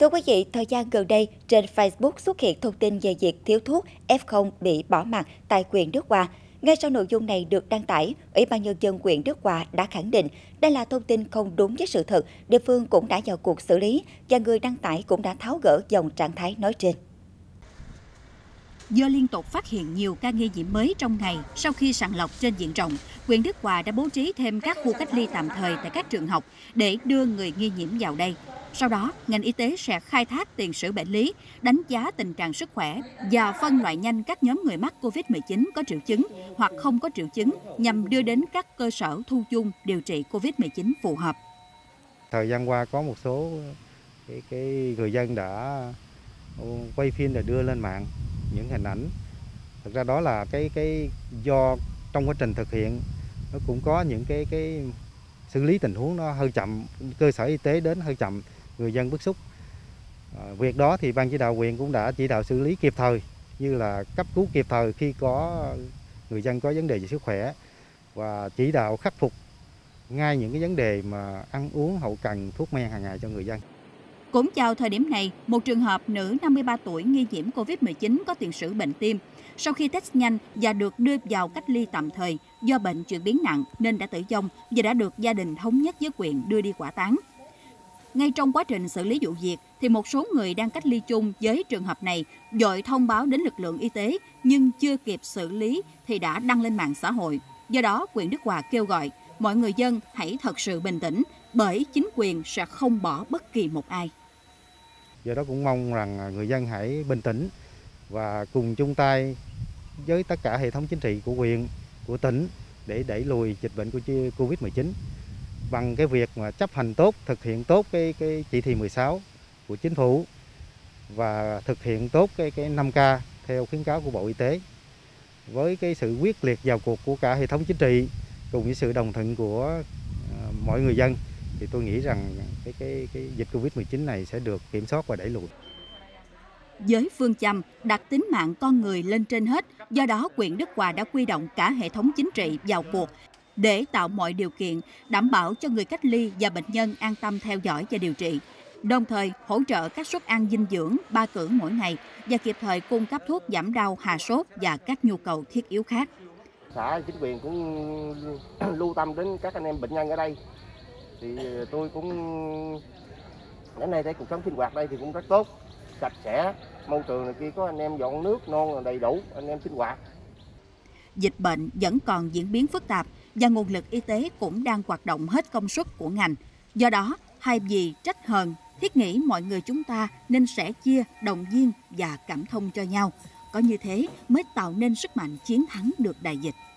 Thưa quý vị, thời gian gần đây, trên Facebook xuất hiện thông tin về việc thiếu thuốc F0 bị bỏ mặc tại huyện Đức Hòa. Ngay sau nội dung này được đăng tải, Ủy ban Nhân dân huyện Đức Hòa đã khẳng định đây là thông tin không đúng với sự thật. Địa phương cũng đã vào cuộc xử lý và người đăng tải cũng đã tháo gỡ dòng trạng thái nói trên. Do liên tục phát hiện nhiều ca nghi nhiễm mới trong ngày sau khi sàng lọc trên diện rộng, huyện Đức Hòa đã bố trí thêm các khu cách ly tạm thời tại các trường học để đưa người nghi nhiễm vào đây. Sau đó, ngành y tế sẽ khai thác tiền sử bệnh lý, đánh giá tình trạng sức khỏe và phân loại nhanh các nhóm người mắc COVID-19 có triệu chứng hoặc không có triệu chứng nhằm đưa đến các cơ sở thu dung điều trị COVID-19 phù hợp. Thời gian qua có một số cái người dân đã quay phim để đưa lên mạng những hình ảnh. Thực ra đó là cái do trong quá trình thực hiện nó cũng có những cái xử lý tình huống nó hơi chậm, cơ sở y tế đến hơi chậm, người dân bức xúc. Việc đó thì ban chỉ đạo huyện cũng đã chỉ đạo xử lý kịp thời, như là cấp cứu kịp thời khi có người dân có vấn đề về sức khỏe và chỉ đạo khắc phục ngay những cái vấn đề mà ăn uống hậu cần thuốc men hàng ngày cho người dân. Cũng vào thời điểm này, một trường hợp nữ 53 tuổi nghi nhiễm COVID-19 có tiền sử bệnh tim. Sau khi test nhanh và được đưa vào cách ly tạm thời do bệnh chuyển biến nặng nên đã tử vong và đã được gia đình thống nhất với huyện đưa đi hỏa táng. Ngay trong quá trình xử lý vụ việc, thì một số người đang cách ly chung với trường hợp này vội thông báo đến lực lượng y tế nhưng chưa kịp xử lý thì đã đăng lên mạng xã hội. Do đó, huyện Đức Hòa kêu gọi mọi người dân hãy thật sự bình tĩnh bởi chính quyền sẽ không bỏ bất kỳ một ai. Do đó cũng mong rằng người dân hãy bình tĩnh và cùng chung tay với tất cả hệ thống chính trị của huyện, của tỉnh để đẩy lùi dịch bệnh của Covid-19 bằng cái việc mà chấp hành tốt, thực hiện tốt cái chỉ thị 16 của chính phủ và thực hiện tốt cái 5K theo khuyến cáo của Bộ Y tế. Với cái sự quyết liệt vào cuộc của cả hệ thống chính trị cùng với sự đồng thuận của mọi người dân thì tôi nghĩ rằng cái dịch Covid-19 này sẽ được kiểm soát và đẩy lùi. Với phương châm đặt tính mạng con người lên trên hết, do đó huyện Đức Hòa đã huy động cả hệ thống chính trị vào cuộc để tạo mọi điều kiện đảm bảo cho người cách ly và bệnh nhân an tâm theo dõi và điều trị, đồng thời hỗ trợ các suất ăn dinh dưỡng 3 cữ mỗi ngày và kịp thời cung cấp thuốc giảm đau, hạ sốt và các nhu cầu thiết yếu khác. Xã chính quyền cũng lưu tâm đến các anh em bệnh nhân ở đây, thì tôi cũng đến đây thấy cuộc sống sinh hoạt đây thì cũng rất tốt, sạch sẽ, môi trường này kia có anh em dọn nước non đầy đủ, anh em sinh hoạt. Dịch bệnh vẫn còn diễn biến phức tạp và nguồn lực y tế cũng đang hoạt động hết công suất của ngành. Do đó, thay vì trách hờn, thiết nghĩ mọi người chúng ta nên sẻ chia, động viên và cảm thông cho nhau. Có như thế mới tạo nên sức mạnh chiến thắng được đại dịch.